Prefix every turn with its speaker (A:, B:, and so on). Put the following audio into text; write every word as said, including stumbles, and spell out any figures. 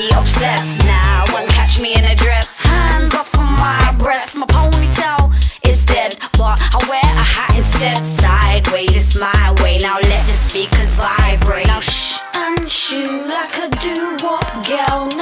A: be obsessed. Now won't catch me in a dress. Hands off from my breast. My ponytail is dead, but I wear a hat instead. Sideways, it's my way. Now let the speakers vibrate. Now shh and shoo like a doo-wop girl.